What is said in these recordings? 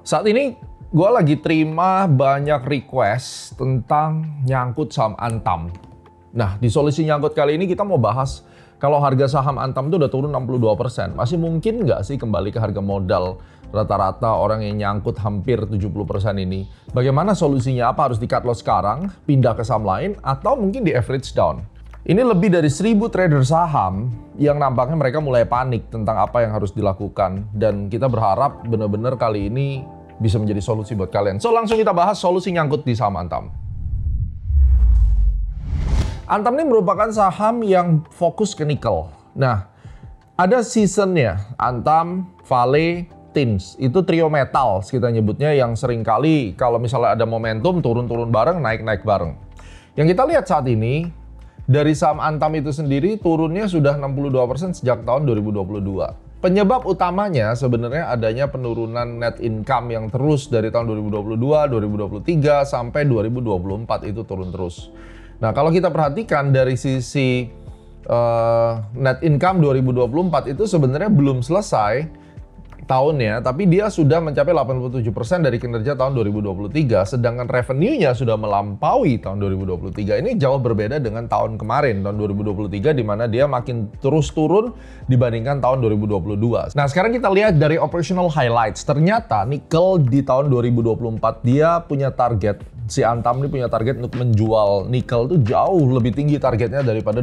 Saat ini gue lagi terima banyak request tentang nyangkut saham Antam. Nah, di solusi nyangkut kali ini kita mau bahas kalau harga saham Antam itu udah turun 62%. Masih mungkin nggak sih kembali ke harga modal rata-rata orang yang nyangkut hampir 70% ini? Bagaimana solusinya? Apa harus di-cut loss sekarang, pindah ke saham lain, atau mungkin di average down? Ini lebih dari 1000 trader saham yang nampaknya mereka mulai panik tentang apa yang harus dilakukan. Dan kita berharap benar-benar kali ini bisa menjadi solusi buat kalian. So, langsung kita bahas solusi nyangkut di saham Antam. Antam ini merupakan saham yang fokus ke nikel. Nah, ada seasonnya. Antam, Vale, Tins. Itu trio metals kita nyebutnya yang sering kali kalau misalnya ada momentum turun-turun bareng, naik-naik bareng. Yang kita lihat saat ini, dari saham Antam itu sendiri turunnya sudah 62% sejak tahun 2022. Penyebab utamanya sebenarnya adanya penurunan net income yang terus dari tahun 2022, 2023 sampai 2024 itu turun terus. Nah, kalau kita perhatikan dari sisi net income 2024 itu sebenarnya belum selesai tahunnya, tapi dia sudah mencapai 87% dari kinerja tahun 2023, sedangkan revenue-nya sudah melampaui tahun 2023. Ini jauh berbeda dengan tahun kemarin, tahun 2023, di mana dia makin terus turun dibandingkan tahun 2022. Nah, sekarang kita lihat dari operational highlights. Ternyata nikel di tahun 2024 dia punya target, si Antam ini punya target untuk menjual nikel itu jauh lebih tinggi targetnya daripada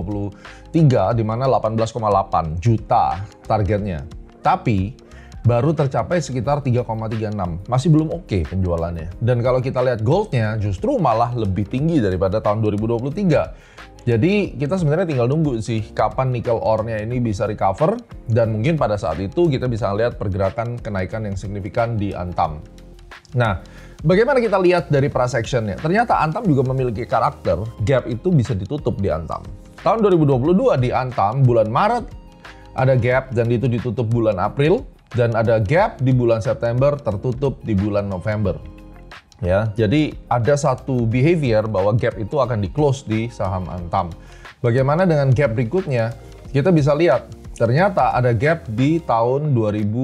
2023, di mana 18,8 juta targetnya. Tapi baru tercapai sekitar 3,36. Masih belum oke penjualannya. Dan kalau kita lihat goldnya justru malah lebih tinggi daripada tahun 2023. Jadi kita sebenarnya tinggal nunggu sih kapan nikel ore-nya ini bisa recover. Dan mungkin pada saat itu kita bisa lihat pergerakan kenaikan yang signifikan di Antam. Nah, bagaimana kita lihat dari price action-nya? Ternyata Antam juga memiliki karakter gap itu bisa ditutup di Antam. Tahun 2022 di Antam bulan Maret ada gap dan itu ditutup bulan April. Dan ada gap di bulan September, tertutup di bulan November. Ya, jadi ada satu behavior bahwa gap itu akan di-close di saham Antam. Bagaimana dengan gap berikutnya? Kita bisa lihat, ternyata ada gap di tahun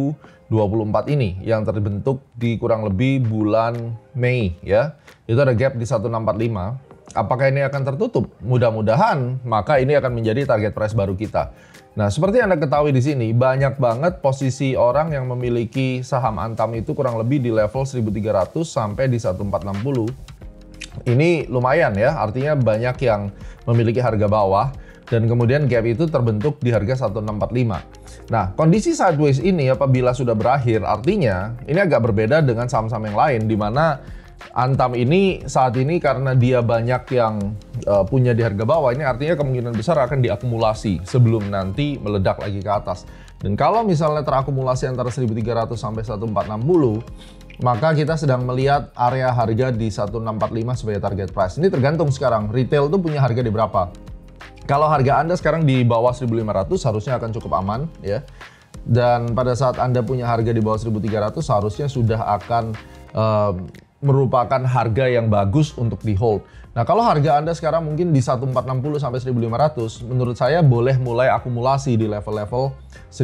2024 ini yang terbentuk di kurang lebih bulan Mei, ya. Itu ada gap di 1645. Apakah ini akan tertutup? Mudah-mudahan, maka ini akan menjadi target price baru kita. Nah, seperti Anda ketahui di sini, banyak banget posisi orang yang memiliki saham Antam itu kurang lebih di level 1300 sampai di 1460. Ini lumayan ya, artinya banyak yang memiliki harga bawah dan kemudian gap itu terbentuk di harga 1645. Nah, kondisi sideways ini apabila sudah berakhir, artinya ini agak berbeda dengan saham-saham yang lain di mana Antam ini saat ini karena dia banyak yang punya di harga bawah, ini artinya kemungkinan besar akan diakumulasi sebelum nanti meledak lagi ke atas. Dan kalau misalnya terakumulasi antara 1300 sampai 1460, maka kita sedang melihat area harga di 1645 sebagai target price. Ini tergantung sekarang, retail tuh punya harga di berapa. Kalau harga Anda sekarang di bawah 1500 harusnya akan cukup aman ya. Dan pada saat Anda punya harga di bawah 1300 seharusnya sudah akan merupakan harga yang bagus untuk di hold. Nah, kalau harga Anda sekarang mungkin di 1460 sampai 1500, menurut saya boleh mulai akumulasi di level-level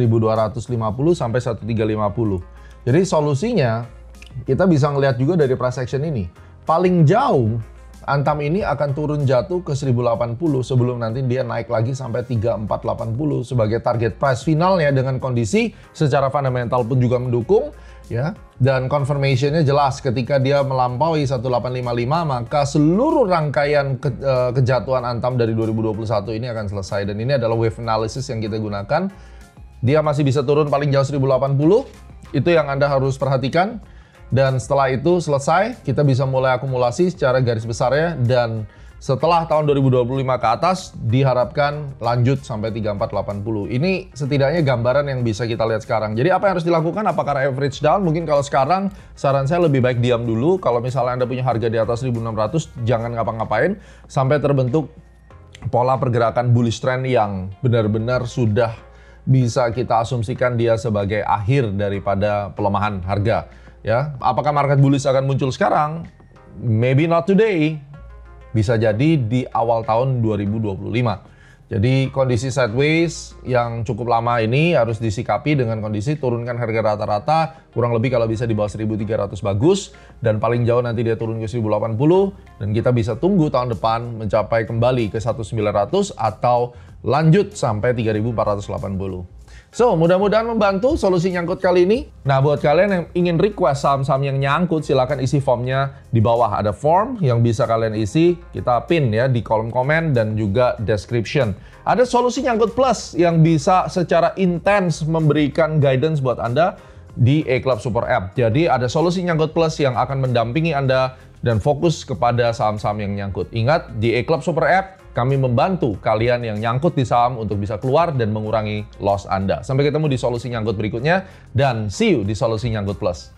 1250 sampai 1350. Jadi solusinya kita bisa ngelihat juga dari price action ini. Paling jauh Antam ini akan turun jatuh ke 1080 sebelum nanti dia naik lagi sampai 3480 sebagai target price finalnya dengan kondisi secara fundamental pun juga mendukung. Ya, dan confirmation-nya jelas ketika dia melampaui 1855 maka seluruh rangkaian kejatuhan Antam dari 2021 ini akan selesai dan ini adalah wave analysis yang kita gunakan. Dia masih bisa turun paling jauh 1080, itu yang Anda harus perhatikan. Dan setelah itu selesai, kita bisa mulai akumulasi secara garis besarnya dan setelah tahun 2025 ke atas diharapkan lanjut sampai 3480. Ini setidaknya gambaran yang bisa kita lihat sekarang. Jadi apa yang harus dilakukan? Apakah average down? Mungkin kalau sekarang saran saya lebih baik diam dulu. Kalau misalnya Anda punya harga di atas 1600, jangan ngapa-ngapain sampai terbentuk pola pergerakan bullish trend yang benar-benar sudah bisa kita asumsikan dia sebagai akhir daripada pelemahan harga. Ya, apakah market bullish akan muncul sekarang? Maybe not today. Bisa jadi di awal tahun 2025. Jadi kondisi sideways yang cukup lama ini harus disikapi dengan kondisi turunkan harga rata-rata kurang lebih kalau bisa di bawah 1.300 bagus, dan paling jauh nanti dia turun ke 1.080 dan kita bisa tunggu tahun depan mencapai kembali ke 1.900 atau lanjut sampai 3.480. So, mudah-mudahan membantu solusi nyangkut kali ini. Nah, buat kalian yang ingin request saham-saham yang nyangkut, silakan isi formnya di bawah. Ada form yang bisa kalian isi, kita pin ya di kolom komen dan juga description. Ada solusi nyangkut plus yang bisa secara intens memberikan guidance buat Anda di eClub Super App. Jadi ada solusi nyangkut plus yang akan mendampingi Anda dan fokus kepada saham-saham yang nyangkut. Ingat, di eClub Super App, kami membantu kalian yang nyangkut di saham untuk bisa keluar dan mengurangi loss Anda. Sampai ketemu di solusi nyangkut berikutnya, dan see you di solusi nyangkut plus.